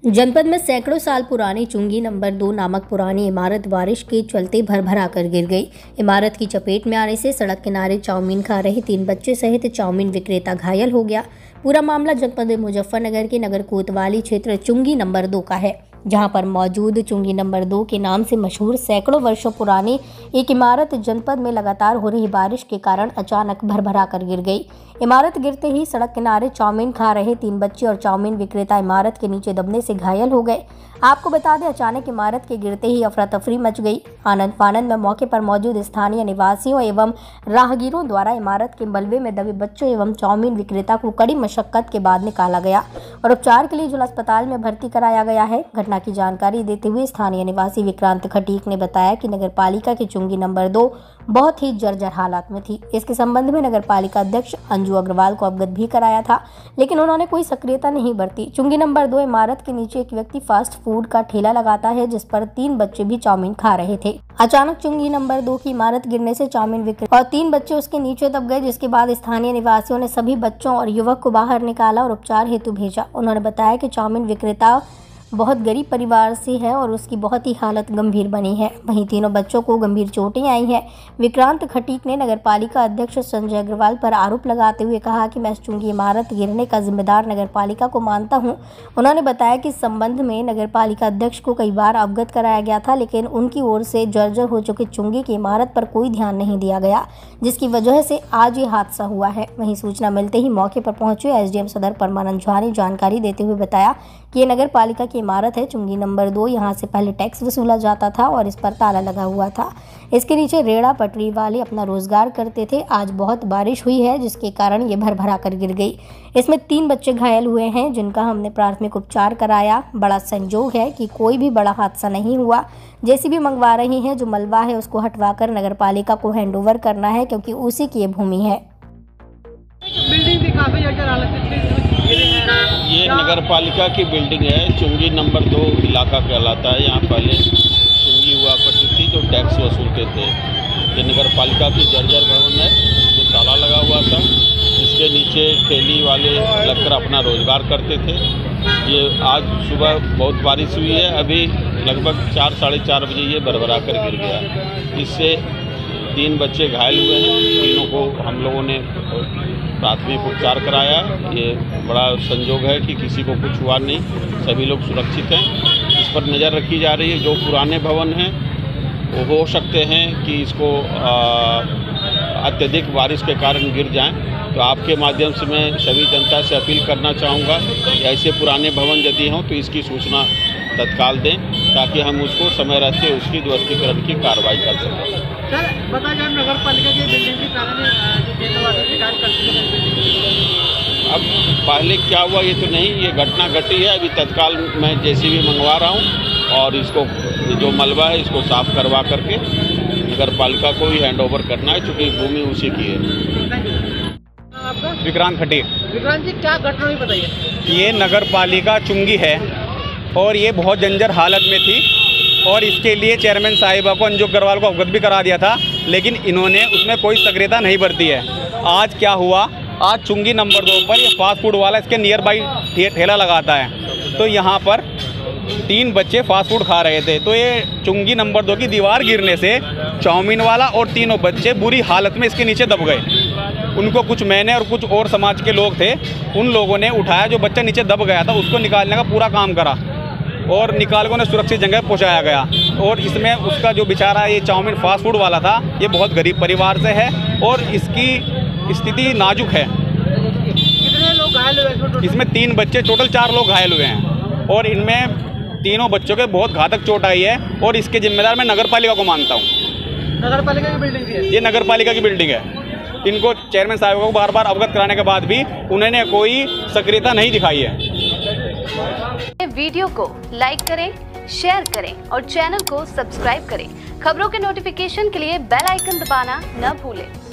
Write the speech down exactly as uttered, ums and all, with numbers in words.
जनपद में सैकड़ों साल पुरानी चुंगी नंबर दो नामक पुरानी इमारत बारिश के चलते भरभरा कर गिर गई। इमारत की चपेट में आने से सड़क किनारे चाउमीन खा रहे तीन बच्चे सहित चाउमीन विक्रेता घायल हो गया। पूरा मामला जनपद मुजफ्फरनगर के नगर कोतवाली क्षेत्र चुंगी नंबर दो का है, जहां पर मौजूद चुंगी नंबर दो के नाम से मशहूर सैकड़ों वर्षों पुरानी एक इमारत जनपद में लगातार हो रही बारिश के कारण अचानक भरभरा कर गिर गई। इमारत गिरते ही सड़क किनारे चाउमीन खा रहे तीन बच्चे और चाउमीन विक्रेता इमारत के नीचे दबने से घायल हो गए। आपको बता दें, अचानक इमारत के गिरते ही अफरा तफरी मच गई। आनंद फानंद में मौके पर मौजूद स्थानीय निवासियों एवं राहगीरों द्वारा इमारत के मलबे में दबे बच्चों एवं चाउमीन विक्रेता को कड़ी मशक्कत के बाद निकाला गया और उपचार के लिए जिला अस्पताल में भर्ती कराया गया है। घटना की जानकारी देते हुए स्थानीय निवासी विक्रांत खटीक ने बताया कि नगर पालिका की चुंगी नंबर दो बहुत ही जर्जर हालात में थी। इसके संबंध में नगर पालिका अध्यक्ष अंजू अग्रवाल को अवगत भी कराया था, लेकिन उन्होंने कोई सक्रियता नहीं बरती। चुंगी नंबर दो इमारत के नीचे एक व्यक्ति फास्ट फूड का ठेला लगाता है, जिस पर तीन बच्चे भी चाउमीन खा रहे थे। अचानक चुंगी नंबर दो की इमारत गिरने से चाउमीन विक्रेता और तीन बच्चे उसके नीचे दब गए, जिसके बाद स्थानीय निवासियों ने सभी बच्चों और युवक को बाहर निकाला और उपचार हेतु भेजा। उन्होंने बताया कि चाउमीन विक्रेता बहुत गरीब परिवार से है और उसकी बहुत ही हालत गंभीर बनी है। वहीं तीनों बच्चों को गंभीर चोटें आई हैं। विक्रांत खटीक ने नगर पालिका अध्यक्ष संजय अग्रवाल पर आरोप लगाते हुए कहा कि मैं इस चुंगी इमारत गिरने का जिम्मेदार नगर पालिका को मानता हूं। उन्होंने बताया कि इस संबंध में नगर पालिका अध्यक्ष को कई बार अवगत कराया गया था, लेकिन उनकी ओर से जर्जर हो चुकी चुंगी की इमारत पर कोई ध्यान नहीं दिया गया, जिसकी वजह से आज ये हादसा हुआ है। वहीं सूचना मिलते ही मौके पर पहुंचे एसडीएम सदर परमानंद झा ने जानकारी देते हुए बताया कि ये नगर पालिका की इमारत है चुंगी नंबर दो। यहाँ से पहले टैक्स वसूला जाता था और इस पर ताला लगा हुआ था। इसके नीचे रेड़ा पटरी वाले अपना रोजगार करते थे। आज बहुत बारिश हुई है, जिसके कारण ये भरभरा कर गिर गई। इसमें तीन बच्चे घायल हुए हैं, जिनका हमने प्राथमिक उपचार कराया। बड़ा संजोग है कि कोई भी बड़ा हादसा नहीं हुआ। जेसीबी मंगवा रही है, जो मलबा है उसको हटवाकर नगर पालिका को हैंडओवर करना है, क्योंकि उसी की ये भूमि है। बिल्डिंग भी काफी जर्जर हालत में ये नगर पालिका की बिल्डिंग है। चुंगी नंबर दो इलाका कहलाता है। यहाँ पहले चुंगी हुआ करती थी जो टैक्स वसूलते थे। ये नगर पालिका की जर्जर भवन है, जो ताला लगा हुआ था। इसके नीचे ठेली वाले लगकर अपना रोजगार करते थे। ये आज सुबह बहुत बारिश हुई है, अभी लगभग चार साढ़े चार बजे ये भरभरा कर गिर गया। इससे तीन बच्चे घायल हुए हैं। तीनों को हम लोगों ने प्राथमिक उपचार कराया। ये बड़ा संजोग है कि किसी को कुछ हुआ नहीं, सभी लोग सुरक्षित हैं। इस पर नज़र रखी जा रही है। जो पुराने भवन हैं वो हो सकते हैं कि इसको अत्यधिक बारिश के कारण गिर जाएं, तो आपके माध्यम से मैं सभी जनता से अपील करना चाहूँगा कि ऐसे पुराने भवन यदि हों तो इसकी सूचना तत्काल दें, ताकि हम उसको समय रहते उसकी ध्वस्तीकरण की कार्रवाई कर सकें। सर बता जाए, नगर पालिका की बिल्डिंग की अब पहले क्या हुआ ये तो नहीं, ये घटना घटी है। अभी तत्काल मैं जेसीबी मंगवा रहा हूँ और इसको जो मलबा है इसको साफ करवा करके नगर पालिका को ही हैंड ओवर करना है, चूँकि भूमि उसी की है। आपका विक्रांत खटीक। विक्रांत जी, क्या घटना हुई बताइए। ये नगर पालिका चुंगी है और ये बहुत जंजर हालत में थी और इसके लिए चेयरमैन साहिबा को अंजू अग्रवाल को अवगत भी करा दिया था, लेकिन इन्होंने उसमें कोई सक्रियता नहीं बरती है। आज क्या हुआ, आज चुंगी नंबर दो पर ये फास्ट फूड वाला इसके नियर बाई ठेला लगाता है, तो यहाँ पर तीन बच्चे फास्ट फूड खा रहे थे। तो ये चुंगी नंबर दो की दीवार गिरने से चाउमीन वाला और तीनों बच्चे बुरी हालत में इसके नीचे दब गए। उनको कुछ मैंने और कुछ और समाज के लोग थे, उन लोगों ने उठाया। जो बच्चा नीचे दब गया था उसको निकालने का पूरा काम करा और निकाल कर उन्हें सुरक्षित जगह पहुंचाया गया। और इसमें उसका जो बेचारा ये चाउमीन फास्ट फूड वाला था, ये बहुत गरीब परिवार से है और इसकी स्थिति नाजुक है। कितने लोग घायल हुए? इसमें तीन बच्चे, टोटल चार लोग घायल हुए हैं और इनमें तीनों बच्चों के बहुत घातक चोट आई है और इसके जिम्मेदार मैं नगर पालिका को मानता हूँ। नगर पालिका की बिल्डिंग है ये नगर पालिका की बिल्डिंग है। इनको चेयरमैन साहब को बार बार अवगत कराने के बाद भी उन्होंने कोई सक्रियता नहीं दिखाई है। वीडियो को लाइक करें, शेयर करें और चैनल को सब्सक्राइब करें। खबरों के नोटिफिकेशन के लिए बेल आइकन दबाना न भूलें।